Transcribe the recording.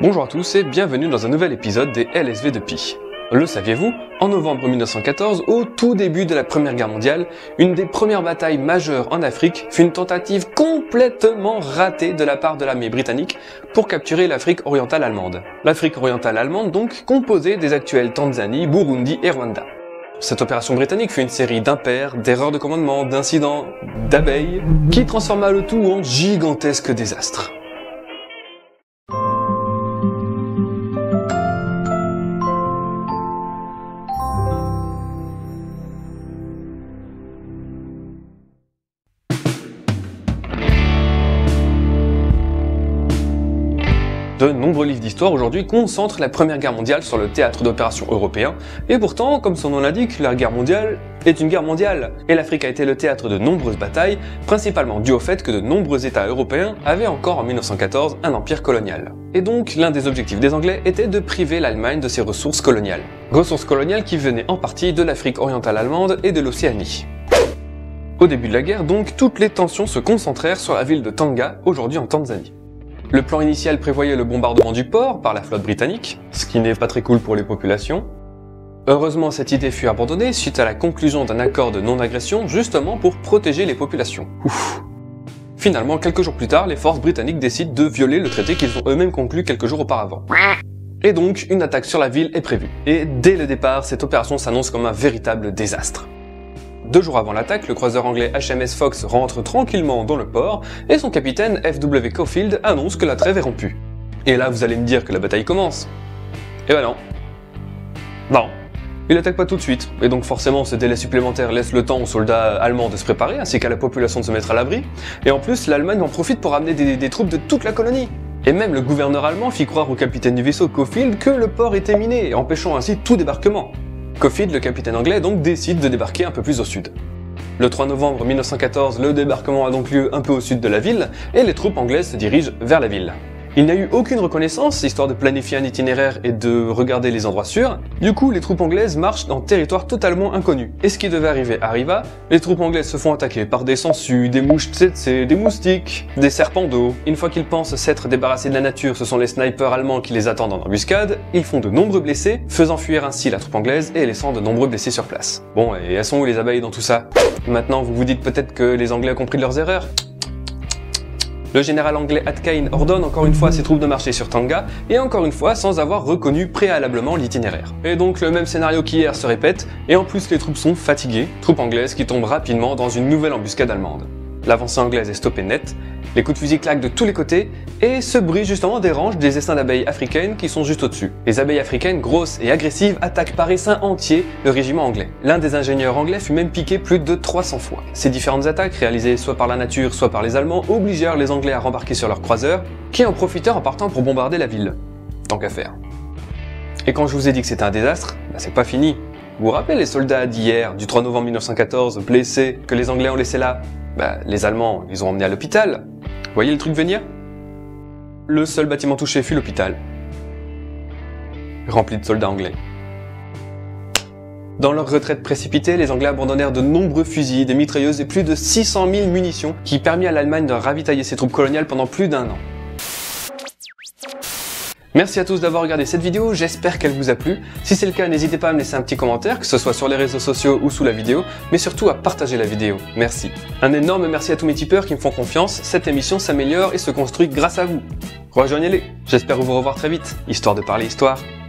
Bonjour à tous et bienvenue dans un nouvel épisode des LSV de Pi. Le saviez-vous? En novembre 1914, au tout début de la Première Guerre mondiale, une des premières batailles majeures en Afrique fut une tentative complètement ratée de la part de l'armée britannique pour capturer l'Afrique orientale allemande. L'Afrique orientale allemande donc composée des actuels Tanzanie, Burundi et Rwanda. Cette opération britannique fut une série d'impairs, d'erreurs de commandement, d'incidents, d'abeilles, qui transforma le tout en gigantesque désastre. De nombreux livres d'histoire aujourd'hui concentrent la Première Guerre mondiale sur le théâtre d'opérations européen, et pourtant, comme son nom l'indique, la guerre mondiale est une guerre mondiale, et l'Afrique a été le théâtre de nombreuses batailles, principalement dû au fait que de nombreux États européens avaient encore en 1914 un empire colonial. Et donc, l'un des objectifs des Anglais était de priver l'Allemagne de ses ressources coloniales. Ressources coloniales qui venaient en partie de l'Afrique orientale allemande et de l'Océanie. Au début de la guerre, donc, toutes les tensions se concentrèrent sur la ville de Tanga, aujourd'hui en Tanzanie. Le plan initial prévoyait le bombardement du port par la flotte britannique, ce qui n'est pas très cool pour les populations. Heureusement, cette idée fut abandonnée suite à la conclusion d'un accord de non-agression justement pour protéger les populations. Ouf. Finalement, quelques jours plus tard, les forces britanniques décident de violer le traité qu'ils ont eux-mêmes conclu quelques jours auparavant. Et donc, une attaque sur la ville est prévue. Et dès le départ, cette opération s'annonce comme un véritable désastre. 2 jours avant l'attaque, le croiseur anglais HMS Fox rentre tranquillement dans le port et son capitaine F.W. Caulfield annonce que la trêve est rompue. Et là, vous allez me dire que la bataille commence. Et ben non. Non. Il attaque pas tout de suite, et donc forcément ce délai supplémentaire laisse le temps aux soldats allemands de se préparer, ainsi qu'à la population de se mettre à l'abri, et en plus l'Allemagne en profite pour amener des troupes de toute la colonie. Et même le gouverneur allemand fit croire au capitaine du vaisseau Caulfield que le port était miné, empêchant ainsi tout débarquement. Caulfield, le capitaine anglais, donc décide de débarquer un peu plus au sud. Le 3 novembre 1914, le débarquement a donc lieu un peu au sud de la ville, et les troupes anglaises se dirigent vers la ville. Il n'y a eu aucune reconnaissance, histoire de planifier un itinéraire et de regarder les endroits sûrs. Du coup, les troupes anglaises marchent dans territoire totalement inconnu. Et ce qui devait arriver arriva, les troupes anglaises se font attaquer par des sangsues, des mouches tsetse, des moustiques, des serpents d'eau. Une fois qu'ils pensent s'être débarrassés de la nature, ce sont les snipers allemands qui les attendent en embuscade. Ils font de nombreux blessés, faisant fuir ainsi la troupe anglaise et laissant de nombreux blessés sur place. Bon, et elles sont où les abeilles dans tout ça? Maintenant, vous vous dites peut-être que les Anglais ont compris de leurs erreurs. Le général anglais Atkain ordonne encore une fois à ses troupes de marcher sur Tanga, et encore une fois sans avoir reconnu préalablement l'itinéraire. Et donc le même scénario qu'hier se répète, et en plus les troupes sont fatiguées, troupes anglaises qui tombent rapidement dans une nouvelle embuscade allemande. L'avancée anglaise est stoppée net, les coups de fusil claquent de tous les côtés, et ce bruit justement dérange des essaims d'abeilles africaines qui sont juste au-dessus. Les abeilles africaines, grosses et agressives, attaquent par essaim entier le régiment anglais. L'un des ingénieurs anglais fut même piqué plus de 300 fois. Ces différentes attaques, réalisées soit par la nature, soit par les Allemands, obligèrent les Anglais à rembarquer sur leurs croiseurs, qui en profitèrent en partant pour bombarder la ville. Tant qu'à faire. Et quand je vous ai dit que c'était un désastre, c'est pas fini. Vous vous rappelez les soldats d'hier, du 3 novembre 1914, blessés, que les Anglais ont laissés là? Les Allemands, ils ont emmené à l'hôpital. Voyez le truc venir? Le seul bâtiment touché fut l'hôpital. Rempli de soldats anglais. Dans leur retraite précipitée, les Anglais abandonnèrent de nombreux fusils, des mitrailleuses et plus de 600 000 munitions qui permit à l'Allemagne de ravitailler ses troupes coloniales pendant plus d'1 an. Merci à tous d'avoir regardé cette vidéo, j'espère qu'elle vous a plu. Si c'est le cas, n'hésitez pas à me laisser un petit commentaire, que ce soit sur les réseaux sociaux ou sous la vidéo, mais surtout à partager la vidéo. Merci. Un énorme merci à tous mes tipeurs qui me font confiance, cette émission s'améliore et se construit grâce à vous. Rejoignez-les, j'espère vous revoir très vite, histoire de parler histoire.